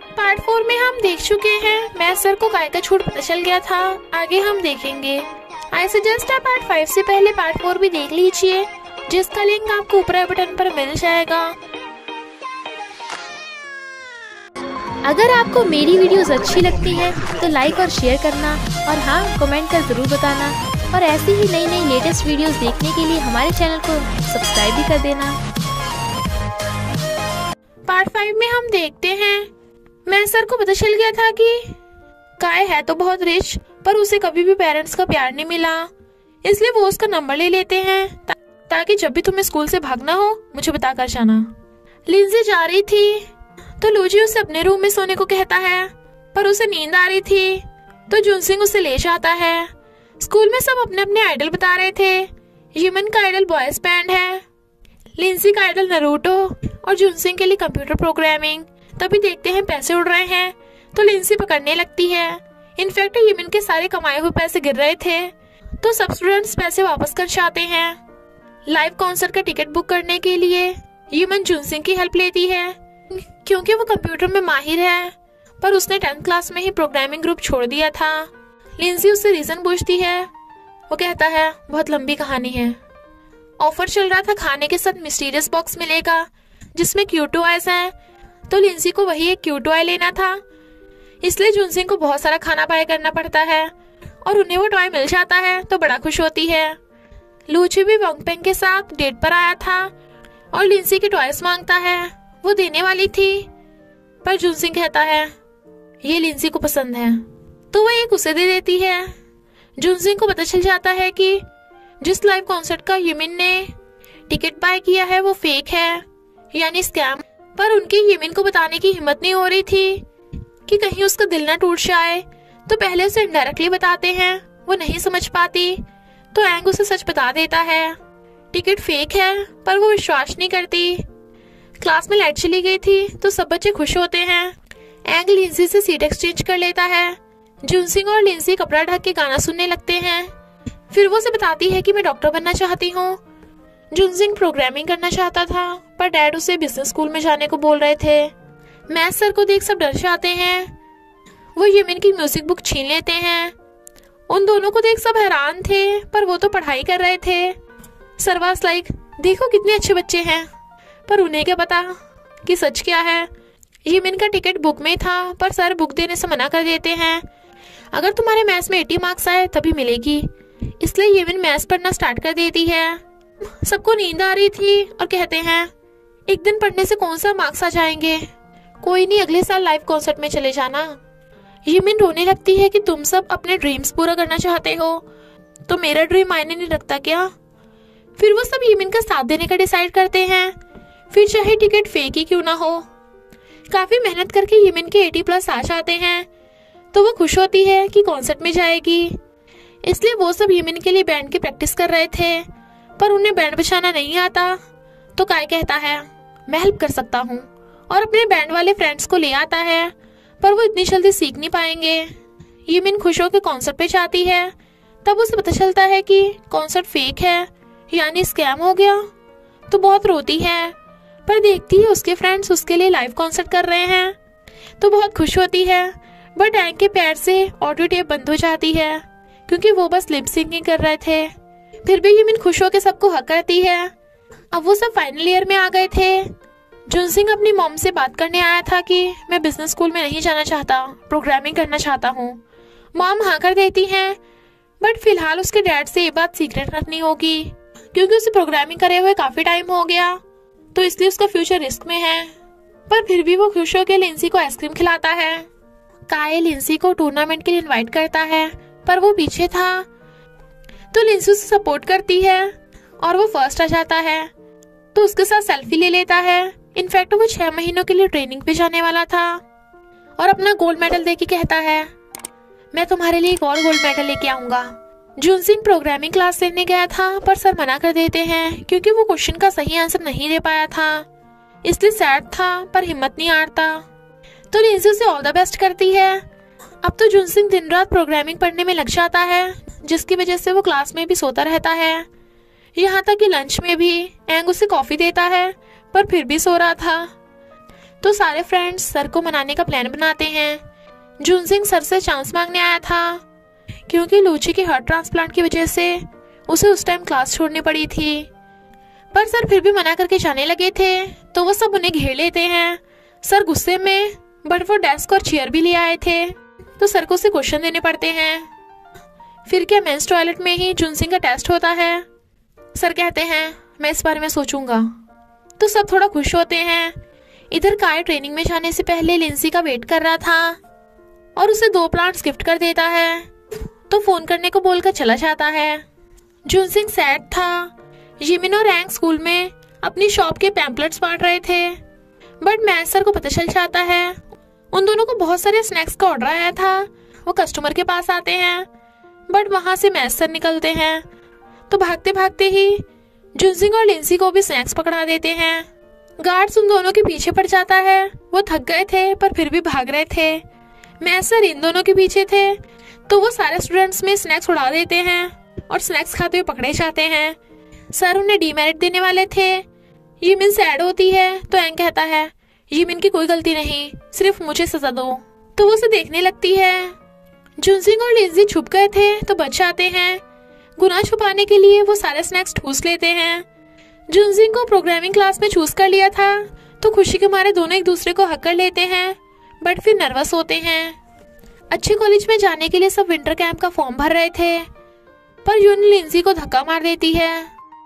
Part 4 में हम देख चुके हैं मैथ सर को काय का झूठ पता चल गया था। आगे हम देखेंगे। आई सजेस्ट आप पार्ट 5 से पहले पार्ट 4 भी देख लीजिए, जिसका लिंक आपको ऊपर आई बटन पर मिल जाएगा। अगर आपको मेरी वीडियोस अच्छी लगती है तो लाइक और शेयर करना, और हाँ, कमेंट कर जरूर बताना। और ऐसी ही नई नई लेटेस्ट वीडियोस देखने के लिए हमारे चैनल को सब्सक्राइब भी कर देना। पार्ट 5 में हम देखते हैं मैथ सर को पता चल गया था कि काय है तो बहुत रिच, पर उसे कभी भी पेरेंट्स का प्यार नहीं मिला, इसलिए वो उसका नंबर ले लेते हैं ताकि जब भी तुम्हें स्कूल से भागना हो मुझे बता कर जाना। लिंजी जा रही थी तो लूजी उसे अपने रूम में सोने को कहता है, पर उसे नींद आ रही थी तो जुनसिंग उसे ले जाता है। स्कूल में सब अपने अपने आइडल बता रहे थे। यमन का आइडल बॉयज बैंड है, लिंजी का आइडल नारुतो और जुनसिंग के लिए कंप्यूटर प्रोग्रामिंग। तभी देखते हैं पैसे उड़ रहे हैं तो लिंजी पकड़ने लगती है। इनफैक्ट यमन के सारे कमाए हुए पैसे गिर रहे थे तो सब स्टूडेंट्स पैसे वापस कर चाहते हैं। लाइव कॉन्सर्ट का टिकट बुक करने के लिए यमन जुनसिंग की हेल्प लेती है क्योंकि वो कंप्यूटर में माहिर है, पर उसने 10th क्लास में ही प्रोग्रामिंग ग्रुप छोड़ दिया था। लिंजी उससे रीजन पूछती है। वो कहता है बहुत लंबी कहानी है। ऑफर चल रहा था खाने के साथ मिस्टीरियस बॉक्स मिलेगा जिसमें क्यूट टॉयज हैं, तो लिंजी को वही एक क्यूट टॉय लेना था, इसलिए जुनसिंग को बहुत सारा खाना बाय करना पड़ता है और उन्हें वो टॉय मिल जाता है तो बड़ा खुश होती है। लूची भी वोंगपेंग के साथ डेट पर आया था और लिंजी के टॉयज मांगता है। वो देने वाली थी पर जुनसिंग कहता है ये लिंजी को पसंद है, तो वो एक उसे दे देती है। जुनसिंग को पता चल जाता है कि जिस लाइव कॉन्सर्ट का यमिन ने टिकट बाय किया है वो फेक है, यानी स्कैम। पर उनकी यमिन को बताने की हिम्मत नहीं हो रही थी कि कहीं उसका दिल ना टूट जाए, तो पहले उसे इनडायरेक्टली बताते हैं। वो नहीं समझ पाती तो एंग उसे सच बता देता है। टिकट फेक है पर वो विश्वास नहीं करती। क्लास में लाइट चली गई थी तो सब बच्चे खुश होते हैं। एंग लिंजी से सीट एक्सचेंज कर लेता है। जुनसिंग और लिंजी कपड़ा ढक के गाना सुनने लगते हैं। फिर वो उसे बताती है कि मैं डॉक्टर बनना चाहती हूँ। जुनसिंग प्रोग्रामिंग करना चाहता था पर डैड उसे बिजनेस स्कूल में जाने को बोल रहे थे। मैथ सर को देख सब डर जाते हैं। वो यमिन की म्यूजिक बुक छीन लेते हैं। उन दोनों को देख सब हैरान थे, पर वो तो पढ़ाई कर रहे थे। सर वाज लाइक देखो कितने अच्छे बच्चे हैं, पर उन्हें क्या पता कि सच क्या है। यमिन का टिकट बुक में था पर सर बुक देने से मना कर देते हैं। अगर तुम्हारे मैथ्स में 80 मार्क्स आए तभी मिलेगी, इसलिए यमिन मैथ्स पढ़ना स्टार्ट कर देती है। सबको नींद आ रही थी और कहते हैं एक दिन पढ़ने से कौन सा मार्क्स आ जाएंगे, कोई नहीं, अगले साल लाइव कॉन्सर्ट में चले जाना। यमिन रोने लगती है कि तुम सब अपने ड्रीम्स पूरा करना चाहते हो तो मेरा ड्रीम मायने नहीं रखता क्या। फिर वो सब यमिन का साथ देने का डिसाइड करते हैं, फिर चाहे टिकट फेक ही क्यों ना हो। काफी मेहनत करके यमिन के 80+ आ जाते हैं तो वो खुश होती है कि कॉन्सर्ट में जाएगी, इसलिए वो सब यमिन के लिए बैंड की प्रैक्टिस कर रहे थे, पर उन्हें बैंड बजाना नहीं आता। तो काय कहता है मैं हेल्प कर सकता हूँ और अपने बैंड वाले फ्रेंड्स को ले आता है, पर वो इतनी जल्दी सीख नहीं पाएंगे। यमिन खुश होकर कॉन्सर्ट पे जाती है। तब उसे पता चलता है कि कॉन्सर्ट फेक है, यानी स्कैम हो गया, तो बहुत रोती है। पर देखती है उसके फ्रेंड्स उसके लिए लाइव कॉन्सर्ट कर रहे हैं तो बहुत खुश होती है। बट एंग के पैर से ऑडियो टेप बंद हो जाती है क्योंकि वो बस लिप सिंकिंग कर रहे थे। फिर भी यमिन खुश होकर सबको हक करती है। अब वो सब फाइनल ईयर में आ गए थे। जुनसिंग अपनी मॉम से बात करने आया था कि मैं बिजनेस स्कूल में नहीं जाना चाहता, प्रोग्रामिंग करना चाहता हूँ। मॉम हाँ कर देती हैं, बट फिलहाल उसके डैड से ये बात सीक्रेट रखनी होगी क्योंकि उसे प्रोग्रामिंग करे हुए काफी टाइम हो गया, तो इसलिए उसका फ्यूचर रिस्क में है। पर फिर भी वो खुश होकर लिंजी को आइसक्रीम खिलाता है। काय लिंजी को टूर्नामेंट के लिए इनवाइट करता है, पर वो पीछे था, तो लिंजी उसे सपोर्ट करती है और वो फर्स्ट आ जाता है, तो उसके साथ सेल्फी ले लेता है। इनफैक्ट वो 6 महीनों के लिए ट्रेनिंग पे जाने वाला था और अपना गोल्ड मेडल देके कहता है मैं तुम्हारे लिए एक और गोल्ड मेडल लेके आऊंगा। जुनसिंग प्रोग्रामिंग क्लास लेने गया था पर सर मना कर देते हैं क्योंकि वो क्वेश्चन का सही आंसर नहीं दे पाया था, इसलिए सैड था पर हिम्मत नहीं हारता। तो लिंजी उसे ऑल द बेस्ट करती है। अब तो जुनसिंग दिन रात प्रोग्रामिंग पढ़ने में लग जाता है, जिसकी वजह से वो क्लास में भी सोता रहता है। यहाँ तक कि लंच में भी एंग उसे कॉफी देता है पर फिर भी सो रहा था। तो सारे फ्रेंड्स सर को मनाने का प्लान बनाते हैं। जुनसिंग सर से चांस मांगने आया था क्योंकि लूची की हार्ट ट्रांसप्लांट की वजह से उसे उस टाइम क्लास छोड़नी पड़ी थी, पर सर फिर भी मना करके जाने लगे थे। तो वो सब उन्हें घेर लेते हैं। सर गुस्से में, बट वो डेस्क और चेयर भी ले आए थे, तो सर को उसे क्वेश्चन देने पड़ते हैं। फिर क्या मेंस टॉयलेट में ही जुनसिंग का टेस्ट होता है। सर कहते हैं मैं इस बारे में सोचूंगा। तो सब थोड़ा खुश होते हैं। इधर काय ट्रेनिंग में जाने से पहले लिंसी का वेट कर रहा था और उसे 2 प्लांट्स गिफ्ट कर देता है, तो फोन करने को बोलकर चला जाता है। जुनसिंग सैड था। जिमिन और एंग स्कूल में अपनी शॉप के पैम्पलेट्स बांट रहे थे, बट मैथ सर को पता चल जाता है। उन दोनों को बहुत सारे स्नैक्स का ऑर्डर आया था। वो कस्टमर के पास आते हैं, बट वहां से मैथ सर निकलते हैं, तो भागते भागते ही जुनसिंग और लिंसी को भी स्नैक्स पकड़ा देते हैं। गार्ड्स उन दोनों के पीछे पड़ जाता है। वो थक गए थे पर फिर भी भाग रहे थे। मैथ सर इन दोनों के पीछे थे, तो वो सारे स्टूडेंट्स में स्नैक्स उड़ा देते हैं और स्नैक्स खाते हुए पकड़े जाते हैं। सर उन्हें डीमेरिट देने वाले थे। यिमिन सैड होती है, तो एंग कहता है यिमिन की कोई गलती नहीं, सिर्फ मुझे सजा दो। तो वो उसे देखने लगती है। जुनसिंग और लिंसी छुप गए थे तो बच जाते हैं। गुनाह छुपाने के लिए वो सारे स्नैक्स ठूस लेते हैं। जुनसिंग को प्रोग्रामिंग क्लास में चूज कर लिया था, तो खुशी के मारे दोनों एक दूसरे को हक कर लेते हैं, बट फिर नर्वस होते हैं। अच्छे कॉलेज में जाने के लिए सब विंटर कैंप का फॉर्म भर रहे थे, पर यून लिंसी को धक्का मार देती है।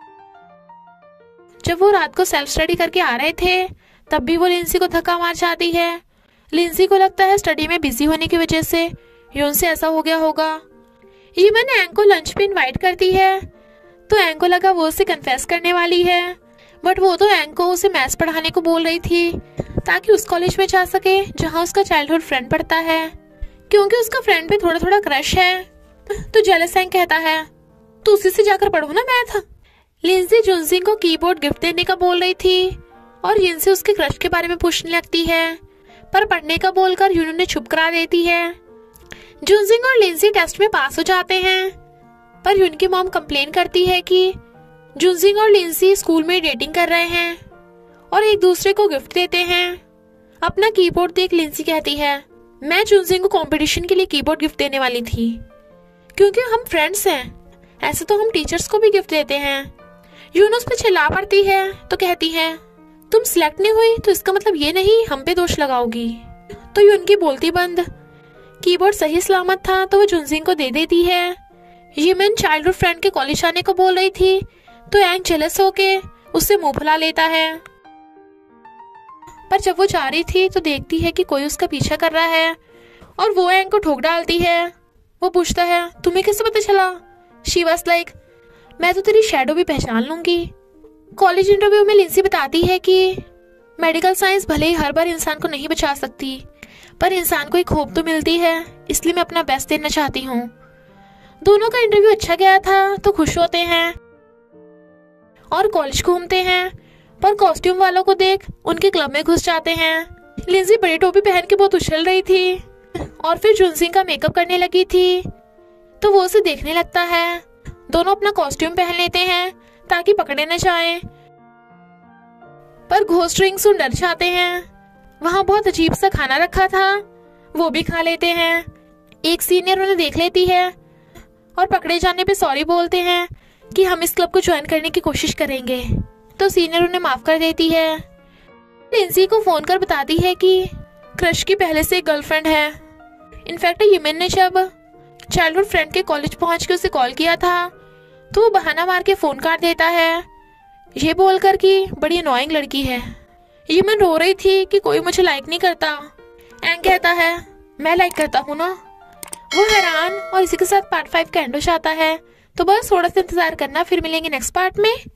जब वो रात को सेल्फ स्टडी करके आ रहे थे, तब भी वो लिंसी को धक्का मार जाती है। लिंसी को लगता है स्टडी में बिजी होने की वजह से यून से ऐसा हो गया होगा। यिमिन एंग को लंच पे इनवाइट करती है, तो एंग को लगा वो उसे कन्फेस करने वाली है, बट वो तो एंग को उसे मैथ्स पढ़ाने को बोल रही थी ताकि उस कॉलेज में जा सके जहाँ उसका चाइल्डहुड फ्रेंड पढ़ता है, क्योंकि उसका फ्रेंड पे थोड़ा थोड़ा क्रश है। तो जेलस एंग कहता है तो उसी से जाकर पढ़ो ना मैथ। लिंसी जुनसिंग को कीबोर्ड गिफ्ट देने का बोल रही थी और यिन उसके क्रश के बारे में पूछने लगती है, पर पढ़ने का बोलकर यून ने चुप करा देती है। जुनसिंग और लिंसी टेस्ट में पास हो जाते हैं, पर यून की मॉम कंप्लेन करती है कि जुनसिंग और लिंसी स्कूल में डेटिंग कर रहे हैं और एक दूसरे को गिफ्ट देते हैं। अपना कीबोर्ड देख लिंसी कहती है मैं जुनसिंग को कंपटीशन के लिए कीबोर्ड गिफ्ट देने वाली थी, क्योंकि हम फ्रेंड्स हैं, ऐसे तो हम टीचर्स को भी गिफ्ट देते हैं। यून उस पे चिल्ला पड़ती है, तो कहती है तुम सिलेक्ट नहीं हुई तो इसका मतलब ये नहीं हम पे दोष लगाओगी। तो यून की बोलती बंद। कीबोर्ड सही सलामत था तो वो जुनसिंग को दे देती है। यिमिन चाइल्डहुड फ्रेंड के कॉलेज आने को बोल रही थी, तो एंग जेलस होके उससे मुंह फुला लेता है। पर जब वो जा रही थी तो देखती है कि कोई उसका पीछा कर रहा है और वो एंग को ठोक डालती है। वो पूछता है तुम्हें कैसे पता चला? शी वाज लाइक मैं तो तेरी शैडो भी पहचान लूंगी। कॉलेज इंटरव्यू में लिंसी बताती है कि मेडिकल साइंस भले ही हर बार इंसान को नहीं बचा सकती, पर इंसान को एक होप तो मिलती है, इसलिए मैं अपना बेस्ट देना चाहती हूँ। दोनों का इंटरव्यू अच्छा गया था तो खुश होते हैं और कॉलेज घूमते हैं, पर कॉस्ट्यूम वालों को देख उनके क्लब में घुस जाते हैं। लिंसी बड़ी टोपी पहन के बहुत उछल रही थी और फिर जुनसिंग का मेकअप करने लगी थी, तो वो उसे देखने लगता है। दोनों अपना कॉस्ट्यूम पहन लेते हैं ताकि पकड़े न जाएं, पर घोस्ट रिंग सुन डर जाते हैं। वहां बहुत अजीब सा खाना रखा था, वो भी खा लेते हैं। एक सीनियर उन्हें देख लेती है और पकड़े जाने पे सॉरी बोलते हैं कि हम इस क्लब को ज्वाइन करने की कोशिश करेंगे, तो सीनियर उन्हें माफ कर देती है। लिंसी को फोन कर बताती है कि क्रश की पहले से एक गर्लफ्रेंड है। इनफैक्ट यिमिन ने जब चाइल्डहुड फ्रेंड के कॉलेज पहुंच के उसे कॉल किया था, तो वो बहाना मार के फोन काट देता है, ये बोलकर कि बड़ी अनोइंग लड़की है। यिमिन रो रही थी कि कोई मुझे लाइक नहीं करता। एंग कहता है मैं लाइक करता हूँ ना। वो हैरान और इसी के साथ पार्ट 5 का एंड हो जाता है। तो बस थोड़ा सा इंतजार करना, फिर मिलेंगे नेक्स्ट पार्ट में।